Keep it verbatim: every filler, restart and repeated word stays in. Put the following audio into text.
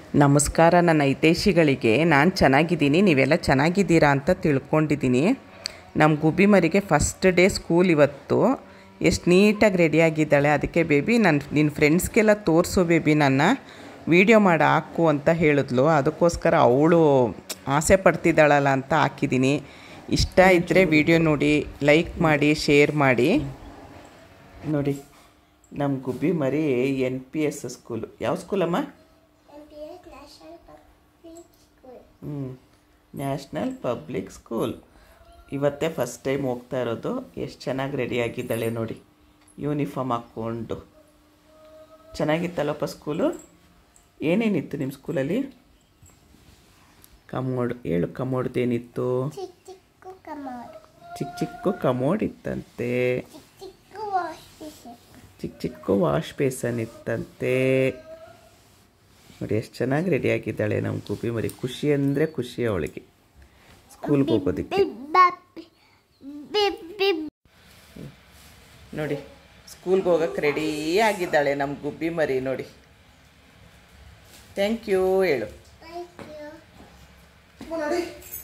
ನಮಸ್ಕಾರ ನನ್ನ ಹಿತೈಷಿಗಳಿಗೆ. ನಾನು ಚೆನ್ನಾಗಿದ್ದೀನಿ, ನೀವೆಲ್ಲ ಚೆನ್ನಾಗಿದ್ದೀರಾ ಅಂತ ತಿಳ್ಕೊಂಡಿದ್ದೀನಿ. ನಮ್ಮ ಗುಬ್ಬಿ ಮರಿಗೆ ಫಸ್ಟ್ ಡೇ ಸ್ಕೂಲ್ ಇವತ್ತು. ಎಷ್ಟು ನೀಟಾಗಿ ರೆಡಿಯಾಗಿದ್ದಾಳೆ. ಅದಕ್ಕೆ ಬೇಬಿ ನನ್ನ ನಿನ್ನ ಫ್ರೆಂಡ್ಸ್ಗೆಲ್ಲ ತೋರಿಸು ಬೇಬಿ, ನನ್ನ ವೀಡಿಯೋ ಮಾಡಿ ಹಾಕು ಅಂತ ಹೇಳಿದ್ಲು. ಅದಕ್ಕೋಸ್ಕರ ಅವಳು ಆಸೆ ಪಡ್ತಿದ್ದಾಳಲ್ಲ ಅಂತ ಹಾಕಿದ್ದೀನಿ. ಇಷ್ಟ ಇದ್ದರೆ ವೀಡಿಯೋ ನೋಡಿ, ಲೈಕ್ ಮಾಡಿ, ಶೇರ್ ಮಾಡಿ. ನೋಡಿ ನಮ್ಮ ಗುಬ್ಬಿ ಮರಿ ಎನ್ ಪಿ ಎಸ್ ಸ್ಕೂಲು. ಯಾವ ಸ್ಕೂಲಮ್ಮ? ಹ್ಞೂ ನ್ಯಾಷನಲ್ ಪಬ್ಲಿಕ್ ಸ್ಕೂಲ್. ಇವತ್ತೇ ಫಸ್ಟ್ ಟೈಮ್ ಹೋಗ್ತಾ ಇರೋದು. ಎಷ್ಟು ಚೆನ್ನಾಗಿ ರೆಡಿಯಾಗಿದ್ದಾಳೆ ನೋಡಿ, ಯೂನಿಫಾರ್ಮ್ ಹಾಕ್ಕೊಂಡು. ಚೆನ್ನಾಗಿತ್ತಲ್ಲಪ್ಪ ಸ್ಕೂಲು? ಏನೇನಿತ್ತು ನಿಮ್ಮ ಸ್ಕೂಲಲ್ಲಿ? ಕಮೋಡ್ ಹೇಳು, ಕಮೋಡ್ದೇನಿತ್ತು? ಚಿಕ್ಕ ಚಿಕ್ಕ ಕಮೋಡ್ ಇತ್ತಂತೆ, ಚಿಕ್ಕ ಚಿಕ್ಕ ವಾಶ್ ಬೇಸನ್ ಇತ್ತಂತೆ. ನೋಡಿ ಎಷ್ಟು ಚೆನ್ನಾಗಿ ರೆಡಿಯಾಗಿದ್ದಾಳೆ ನಮ್ಮ ಗುಬ್ಬಿ ಮರಿ. ಖುಷಿ ಅಂದರೆ ಖುಷಿ ಅವಳಿಗೆ ಸ್ಕೂಲ್ಗೆ ಹೋಗೋದಕ್ಕೆ. ನೋಡಿ ಸ್ಕೂಲ್ಗೆ ಹೋಗೋಕ್ಕೆ ರೆಡಿ ಆಗಿದ್ದಾಳೆ ನಮ್ಮ ಗುಬ್ಬಿ ಮರಿ. ನೋಡಿ ಥ್ಯಾಂಕ್ ಯು ಹೇಳು. ನೋಡಿ